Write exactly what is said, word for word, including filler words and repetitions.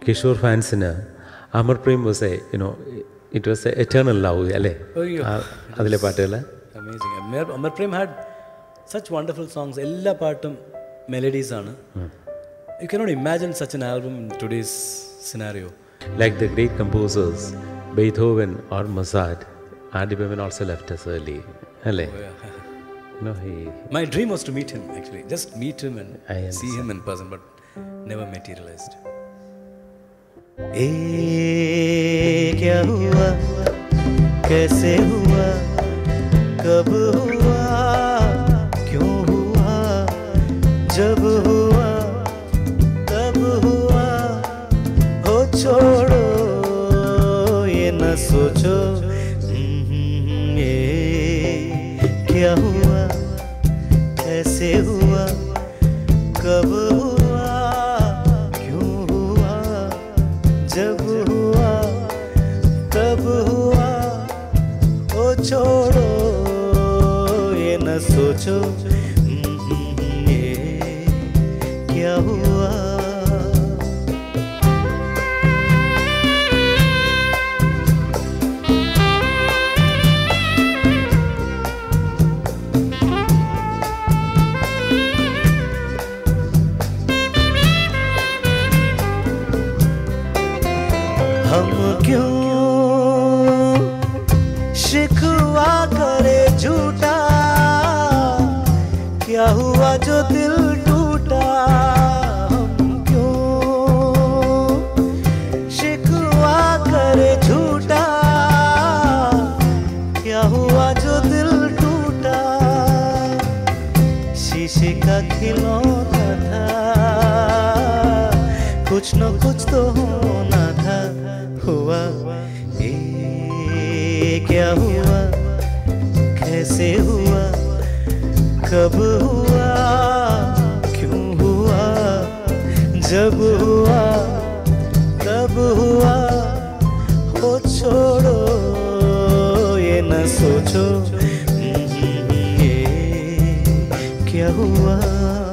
Kishore fans in Amar Prem was a, you know, it was an eternal love, alle. Oh, yeah. Adile paatella. Amazing. Amar, Amar Prem had such wonderful songs. Ella paatum melodies aanu. Hmm. You cannot imagine such an album in today's scenario. Like the great composers, Beethoven or Mozart, R D Burman also left us early. Alle. Oh, yeah. No, he. My dream was to meet him actually. Just meet him and see him in person, but never materialized. ये क्या हुआ, कैसे हुआ, कब हुआ, क्यों हुआ, जब हुआ, तब हुआ, हो छोड़ो ये न सोचो, ये क्या हुआ, कैसे हुआ, कब हुआ, क्यों हुआ, जब हुआ, तब हुआ, ओ छोड़ो ये न सोचो, ये क्या हुआ। हम क्यों शिकवा करे झूठा, क्या हुआ जो दिल टूटा। हम क्यों शिकवा करे झूठा, क्या हुआ जो दिल टूटा। शीशे का खिलौना था, कुछ न कुछ तो होना था। हुआ ये क्या हुआ, कैसे हुआ, कब हुआ, क्यों हुआ, जब हुआ, तब हुआ, हो छोड़ो ये न सोचो, ये क्या हुआ।